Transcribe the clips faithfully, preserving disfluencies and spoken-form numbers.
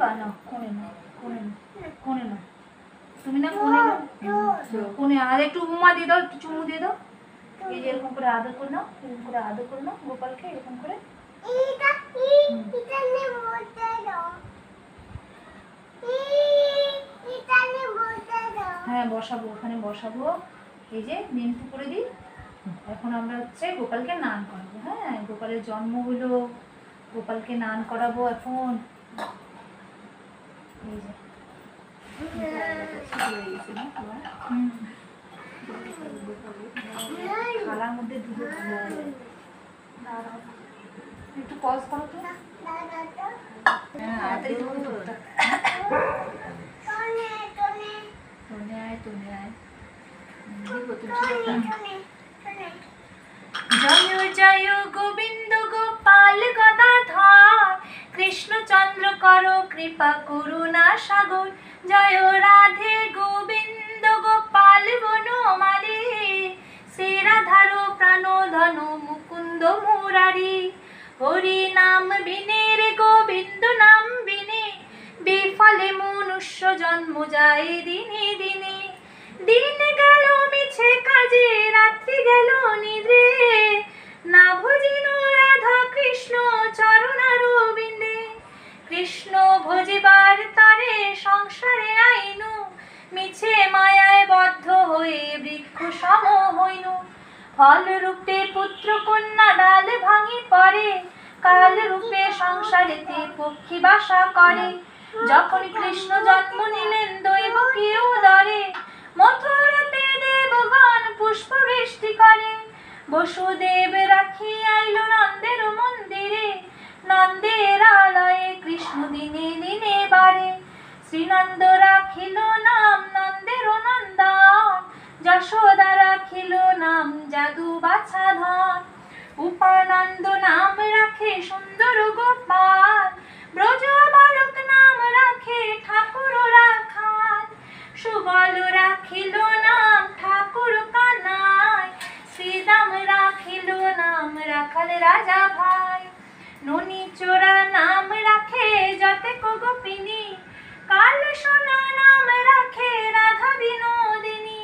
বা না কোণে না কোণে না কোণে না তুমি না কোণে না কোণে। আর একটু উমা দিয়ে দাও, একটু চুমু দিয়ে দাও। এই যে এরকম করে আদর করে নাও, এরকম করে আদর করে নাও গোপালকে, এরকম করে। হ্যাঁ বসাবো, ওখানে বসাবো। এই যে নিমটু করে দিই। এখন আমরা হচ্ছে গোপালকে নান করাবো। হ্যাঁ গোপালের জন্ম হলো, গোপালকে নান করাবো এখন। এই যে থালার মধ্যে দুধ একটু পজ করো তো। হ্যাঁ তাড়াতাড়ি তোনে আয় তোনে আয়। জয় জয় গোবিন্দ গোপাল গদাধর, কৃষ্ণচন্দ্র কর কৃপা করুণা সাগর। জয় রাধে গোবিন্দ গোপাল বনমালী, শ্রীরাধার প্রাণ ধন মুকুন্দ মুরারি। হরি নাম বিনে রে গোবিন্দ নাম বিনে, বিফলে মনুষ্য জন্ম যায় দিনে দিনে। দিন গেল মিছে কাজে, রাত্রি গেল নিদ্রে, না ভজিল রাধা কৃষ্ণ চরণারবিন্দে। কৃষ্ণ ভজিবার তারে সংসারে আইনু, মিছে মায়ায় বদ্ধ হয়ে বৃক্ষ সম হইনু। ফল রূপে পুত্র কন্যা ডাল ভাঙি পড়ে, কাল রূপে সংসারেতে পক্ষী বাসা করে। যখন কৃষ্ণ জন্ম নিলেন দৈবকীয় উদরে, মথুরাতে দেবগণ পুষ্প বৃষ্টি করে। বসুদেব রাখি আইল নন্দের মন্দিরে, নন্দের আলয়ে কৃষ্ণ দিনে দিনে বাড়ে। শ্রীনন্দ রাখিল নাম নন্দের নন্দন, যশোদা রাখিল নাম জাদু বাছা ধন। উপানন্দ নাম রাখে সুন্দর গোপাল, ব্রজ বালক নাম রাখে ঠাকুর রাখাল। সুবল রাখিল নাম ঠাকুর কানাই, শ্রীদাম রাখিল নাম রাখাল রাজা ভাই। ননি চোরা নাম রাখে যতেক গোপিনী, কাল সোনা নাম রাখে রাধা বিনোদিনী।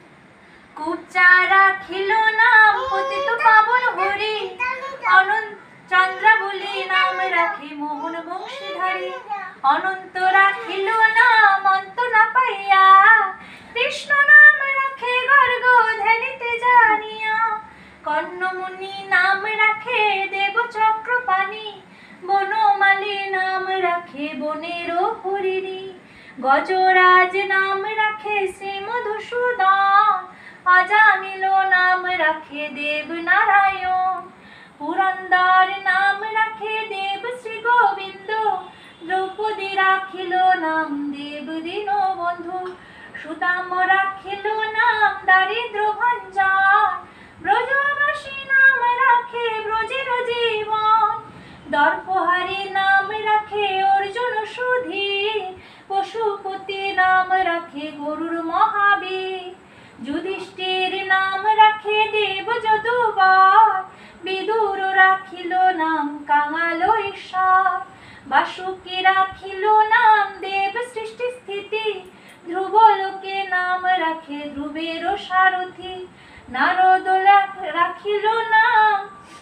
কুচা রাখিল নাম পতিত পাবন হরি, অনন্ত চন্দ্রাবলী নাম রাখে মোহন বংশীধারী। অনন্ত রাখিল নাম অন্ত না পাইয়া, কৃষ্ণ নাম রাখে গর্গ ধ্যানিতে জানিয়া। কর্ণমুনি নাম রাখে দেব চক্রপাণি, বনমালী নাম রাখে বনের হরিণী। গজরাজ নাম রাখে শ্রী মধুসূদন, অজামিল নাম রাখে দেব নারায়ণ। পুরন্দর নাম রাখে দেব শ্রী গোবিন্দ, দ্রৌপদী রাখিল নাম দেব দীনবন্ধু। সুদাম রাখিল নাম দারিদ্র ভঞ্জন, ব্রজবাসী নাম রাখে ব্রজের জীবন। দর্পহারি নাম রাখে অর্জুন সুধীর, পশুপতি নাম রাখে গরুর মহাবীর। যুধিষ্ঠির নাম রাখে দেব যদুবর, বিদুর রাখিল নাম কাঙাল ঈশ্বর। বাসুকি রাখিল নাম দেব সৃষ্টি স্থিতি, ধ্রুবলোকে নাম রাখে ধ্রুবের সারথি। নারদ রাখিল নাম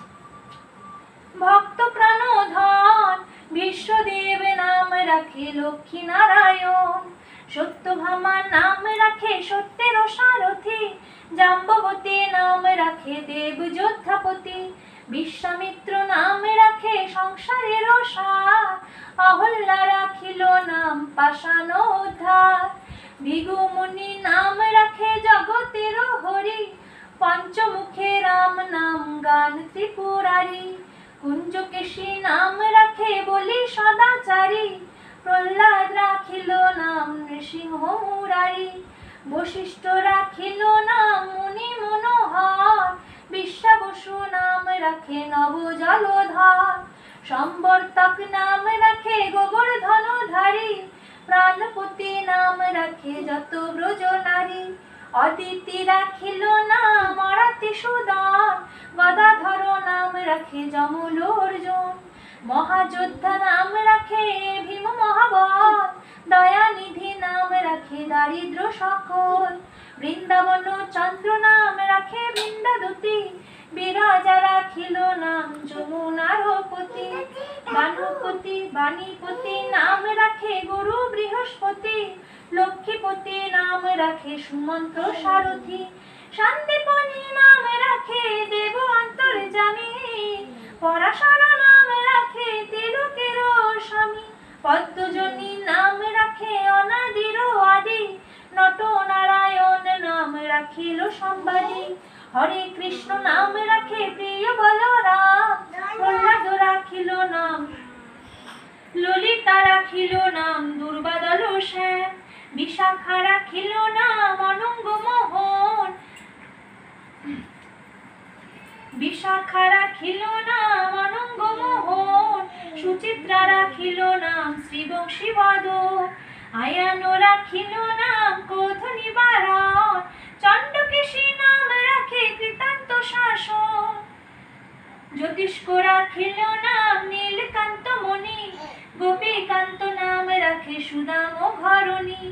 ভক্ত প্রাণধন, বিশ্বদেব নাম রাখে লক্ষ্মী নারায়ণ। সত্যভামা নাম রাখে সত্যের সারথি, জাম্ববতী নাম রাখে দেব যোদ্ধাপতি। বিশ্বামিত্র নাম রাখে সংসারের সার, অহল্যা রাখিল নাম পাষাণ উদ্ধার। ভৃগুমুনি নাম রাখে জগতের হরি, পঞ্চমুখে রাম নাম গান ত্রিপুরারি। কুঞ্জকেশী নাম রাখে বলি সদাচারী, প্রহ্লাদ রাখিল নাম নৃসিংহ মুরারি। বশিষ্ঠ রাখিল নাম মুনি মনোহর, বিশ্বাবসু নাম রাখে নব জলধর। সম্বর্তক নাম রাখে গোবর্ধনধারী, প্রাণপতি নাম রাখে যত ব্রজ নারী। অদিতি রাখিল নাম অরাতি সুদন, গদাধর নাম রাখে যমল অর্জুন। মহাযোদ্ধা নাম রাখে ভীম মহাবল, দয়ানিধি নাম রাখে দারিদ্র সকল। বৃন্দাবন চন্দ্র নাম রাখে বৃন্দাদতি, বিরাজা রাখিল নাম যমুনার পতি। বানুপতি বাণীপতি নাম রাখে গুরু বৃহস্পতি, লক্ষ্মীপতি নাম রাখে সুমন্ত্র সারথি। শান্তিপনি নাম রাখে দেব অন্তর্যামী, পরাশর নাম রাখে তিলকের স্বামী। পদ্মজনী নাম রাখে অনাদির আদি, নট নারায়ণ নাম রাখিল সম্বাদী। হরে কৃষ্ণ নাম রাখে প্রিয় বলরাম, প্রহ্লাদ রাখিল নাম ললিতা, রাখিল নাম দুর্বাদল শ্যাম। বিশাখা রাখিল নাম অনঙ্গ মোহন, বিশাখা রাখিল নাম অনঙ্গ মোহন। সুচিত্রা রাখিল নাম শ্রীবংশী বদন, আয়ান রাখিল নাম ক্রোধ নিবারণ। চণ্ডকেশী নাম রাখে কৃতান্ত শাসন, জ্যোতিষ্ক রাখিল নাম নীলকান্ত মণি। গোপীকান্ত নাম রাখে সুদাম ঘরণী।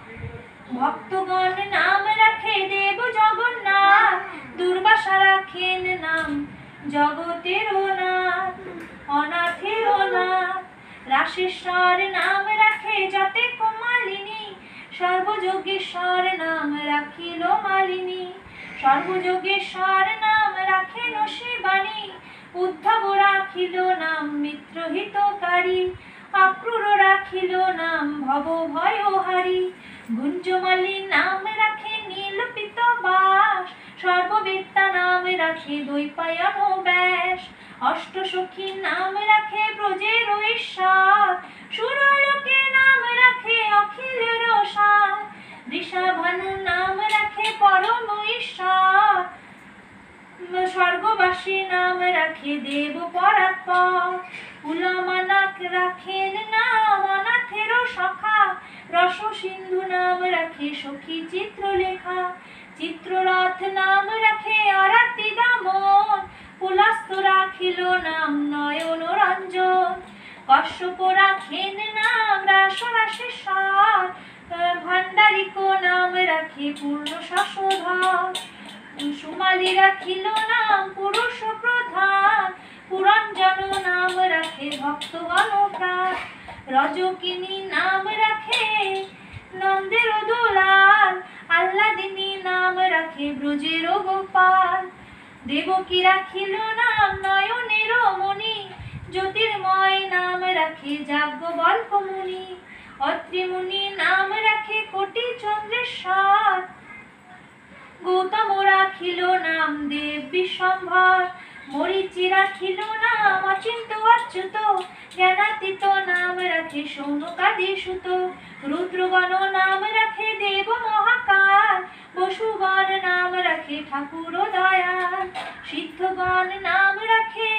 ভক্তগণ নাম রাখে দেব জগন্নাথ, দুর্বাসা রাখেন নাম জগতের নাথ, অনাথের নাথ। রাশেশ্বর নাম রাখে যতে কুমালিনী, সর্বযোগেশ্বর নাম রাখিল মালিনী। সর্বযোগেশ্বর নাম রাখেন শিবানী, উদ্ধব রাখিল নাম মিত্রহিতকারী। অক্রূর রাখিল নাম ভব ভয়হারী, গুঞ্জমালী নাম রাখে নীলপিত বাস। সর্ববেত্তা নাম রাখে দ্বৈপায়ন ব্যাস, অষ্টসখী নাম রাখে ব্রজের ঈশ্বর। সুরলোকে নাম রাখে অখিলের সার, বৃষাভানু নাম রাখে পরম ঈশ্বর। স্বর্গবাসী নাম রাখে দেব পরাৎপর, উলমানাক রাখেন নাম অনাথের সখা। রস সিন্ধু নাম রাখে সখী চিত্রলেখা, চিত্ররথ নাম রাখে আরতি দামন। পুলস্ত রাখিল নাম নয়ন রঞ্জন, কশ্যপ রাখেন নাম রাস রাশেশ্বর। ভান্ডারিক নাম রাখে পূর্ণ শশধর, সুমালি রাখিল নাম পুরুষ প্রধান। পুরঞ্জন নাম রাখে ভক্তগণ প্রাণ, রজকিনী নাম রাখে নন্দের দুলাল। আহ্লাদিনী নাম রাখে ব্রজের গোপাল, দেবকী রাখিল নাম নয়নের মণি। জ্যোতির্ময় নাম রাখে যাজ্ঞবল্ক্য মুনি, অত্রি মুনি নাম রাখে কোটি চন্দ্রেশ্বর। গৌতম রাখিল নাম দেব বিশ্বম্ভর, মরীচি রাখিল নাম অচিন্ত অচ্যুত। জ্ঞানাতীত নাম রাখে সৌনকাদি সুত, রুদ্রগণ নাম রাখে দেব মহাকাল। বসুগণ নাম রাখে ঠাকুর দয়াল, সিদ্ধগণ নাম রাখে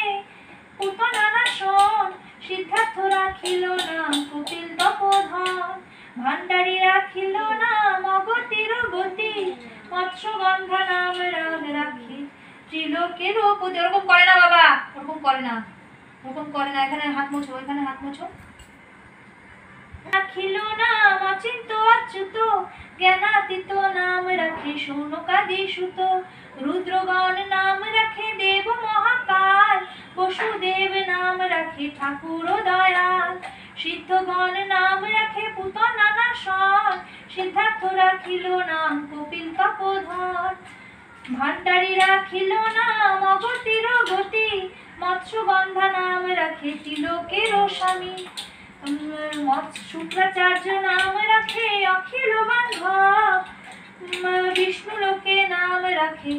পুতনানাশন। সিদ্ধার্থ রাখিল নাম কপিল তপোধন, ভান্ডারী রাখিল নাম অগতির গতি। মৎস্যগন্ধা নাম রাখে ত্রিলোকের পতি। ওরকম করে না বাবা, ওরকম করে না, ওরকম করে না। এখানে হাত মোছো, এখানে হাত মোছো। রাখিল নাম অচিন্ত অচ্যুত, জ্ঞানাতীত নাম রাখে সৌনকাদি সুত। রুদ্রগণ নাম রাখে দেব মহাকাল, বসুদেব নাম রাখে ঠাকুর দয়াল। সিদ্ধগণ নাম রাখে পুতনানাশন, সিদ্ধার্থ রাখিল নাম কপিল তপোধন। ভান্ডারী রাখিল নাম অগতির গতি, মৎস্যগন্ধা নাম রাখে তিলকের স্বামী। শুক্রাচার্য নাম রাখে অখিল বান্ধব, বিষ্ণু লোকে নাম রাখে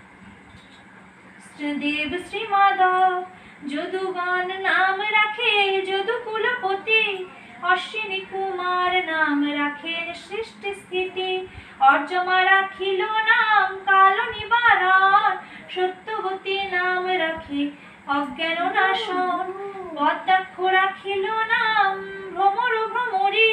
দেব শ্রীমাধব। যদুগণ নাম রাখে যদুকুলপতি, অশ্বিনী কুমার নাম রাখেন সৃষ্টি স্থিতি। অর্জমা রাখিল নাম কাল নিবারণ, সত্যবতী নাম রাখে অজ্ঞান নাশন। পদ্মাক্ষ রাখিল নাম ভ্রমর ভ্রমরী,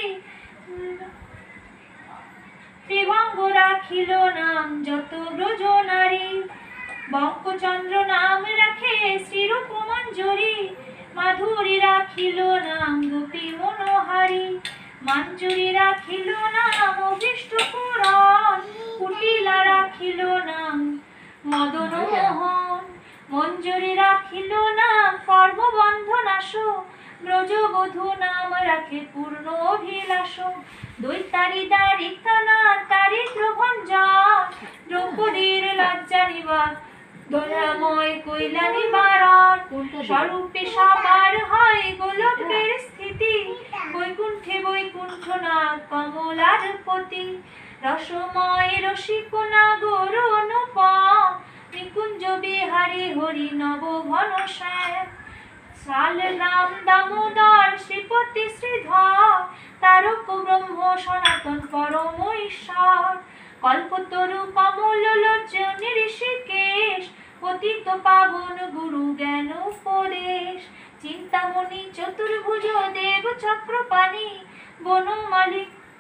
ত্রিভঙ্গ রাখিল নাম যত ব্রজ নারী। বঙ্কচন্দ্র নাম রাখে শ্রীরূপ মঞ্জরী, মাধুর গৌরী রাখিল নাম গোপী মনোহারী, মাঞ্জুরি রাখিল নাম অভীষ্ট পুরাণ, কুটিলা রাখিল নাম মদন মোহন, মঞ্জুরি রাখিল নাম কর্মবন্ধ নাশ, ব্রজবধূ নাম রাখে পূর্ণ অভিলাষ, দৈতারি দারিকা নাম দারিদ্র ভঞ্জন, দ্রৌপদীর লজ্জা নিবারণ, দয়াময় কইলা নিবারণ, স্বরূপে সবার হয় গোলকের স্থিতি, বৈকুণ্ঠে বৈকুণ্ঠনাথ কমলার পতি, রসময় রসিকনা গৌর অনুপম, নিকুঞ্জ বিহারী হরি নব ঘন শ্যাম, শাল নাম দামোদর শ্রীপতি শ্রীধর, তারক ব্রহ্ম সনাতন পরম ঈশ্বর, কল্পতরু কমল লোচন ঋষিকেশ, পতিত পাবন গুরু জ্ঞান উপদেশ, চিন্তামণি চতুর্ভুজ দেব চক্রপাণি, বনমালী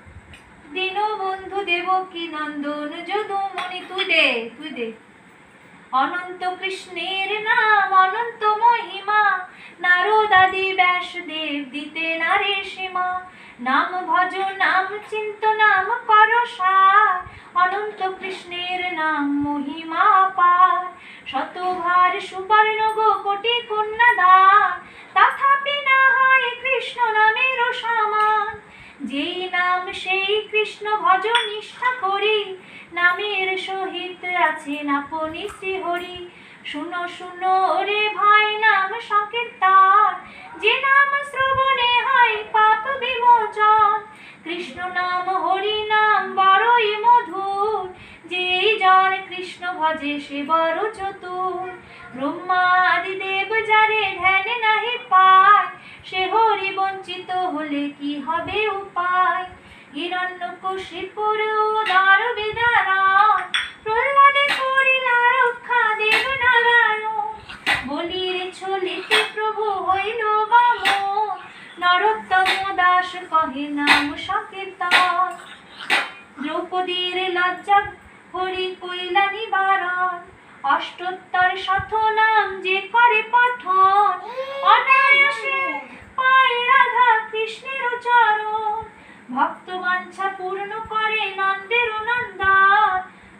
দীনবন্ধু দেবকী নন্দন যদুমণি। তুই দে তুই দে অনন্ত কৃষ্ণের নাম অনন্ত মহিমা, নারদাদি ব্যাসদেব দিতে নারী সীমা, নাম ভজ নাম চিন্ত নাম কর সার, অনন্ত কৃষ্ণের নাম মহিমা পার, শতভার সুবর্ণ গো কোটি কন্যা দান, তথাপি না হয় কৃষ্ণ নামের সমান, যেই নাম সেই কৃষ্ণ ভজ নিষ্ঠা করি, নামের সহিত আছেন আপনি শ্রীহরি, শুনো শুনো রে ভাই নাম সংকীর্তন, যে নাম শ্রবণে হয় পাপ বিমোচন, কৃষ্ণ নাম হরি নাম বড়ই মধুর, যেই জন কৃষ্ণ ভজে সে বড় চতুর, ব্রহ্মা আদি দেব যারে ধ্যানে নাহি পায়, সে হরি বঞ্চিত হলে কি হবে উপায়, হিরণ্যকশিপুর উদর বিদারণ, প্রহ্লাদে করিলা রক্ষা দেব নারায়ণ, বলির ছলিতে প্রভু হইল বামন, নরোত্তম দাস কহে নাম সংকীর্তন, দ্রৌপদীর লজ্জা হরি কইলা নিবারণ, অষ্টোত্তর শত নাম যে করে পঠন, অনায়াসে পায় রাধা কৃষ্ণের চরণ, ভক্ত বাঞ্ছা পূর্ণ করে নন্দের নন্দন,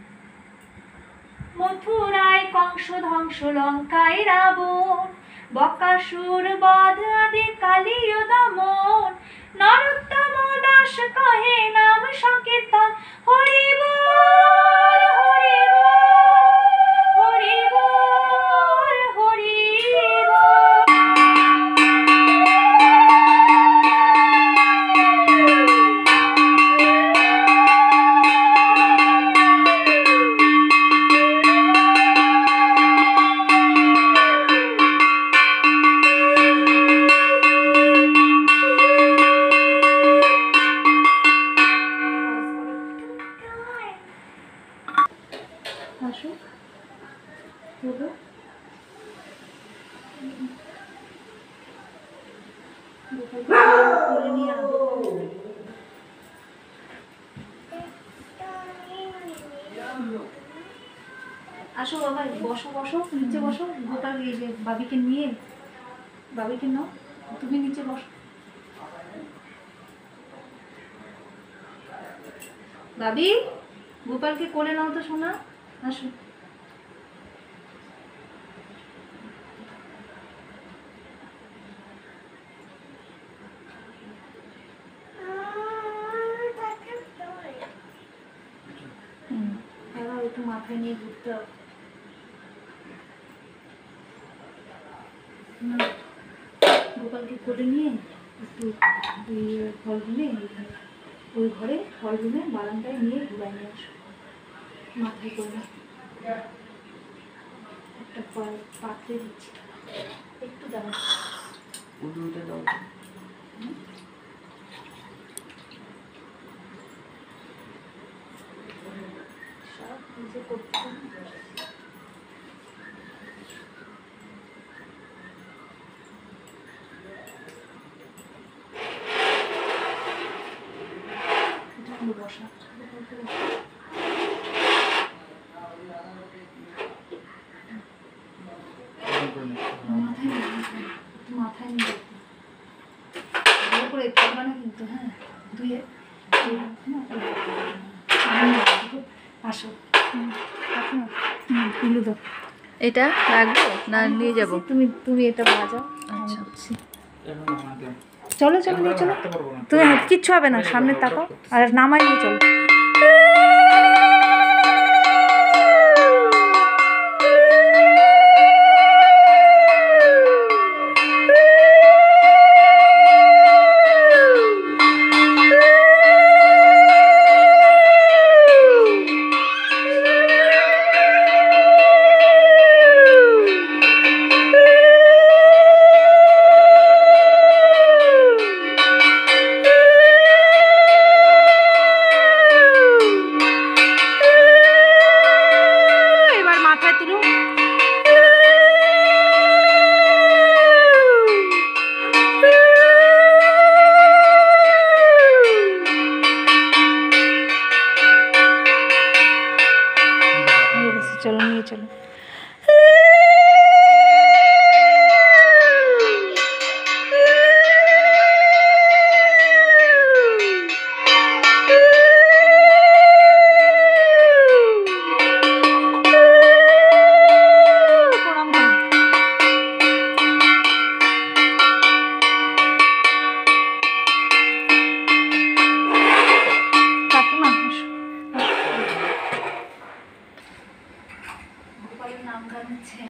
মথুরায় কংস ধ্বংস লঙ্কায় রাবণ, বকাসুর বধ আদি কালীয় দমন, নরোত্তম দাস কহে নাম সংকীর্তন, হরি বল হরি বল হরি বল হরি বল। আসো বলো, কোলে নিয়ে আদর করো। আসো বাবা, বসো বসো নিচে বসো, গোপাল এই যে বাবিকে নিয়ে, বাবিকে নাও, তুমি নিচে বসো। বাবি, গোপালকে কোলে নাও তো সোনা, আসো। হুম, এবার একটু মাথায় নিয়ে ঘুরতে হবে। গোপালকে কোলে নিয়ে একটু ওই হল রুমে, ওই ঘরে হল রুমে বারান্দায় নিয়ে ঘুরাই নিয়ে আসো, মাথায় করে একটা পাত্রে দিচ্ছি, একটু দাঁড়া উঠে দাও। সব নিজে করতে বসা, মাথায় মাথায় নিয়ে দুটো, হ্যাঁ দুয়ে আসো তুলে দাও। এটা রাখবো না নিয়ে যাব? তুমি তুমি এটা বাজাও। আচ্ছা চলো চলো নিয়ে চলো, তুমি কিচ্ছু হবে না, সামনে তাকাও আর নামাই নিয়ে চলো। চলো নিয়ে চলো।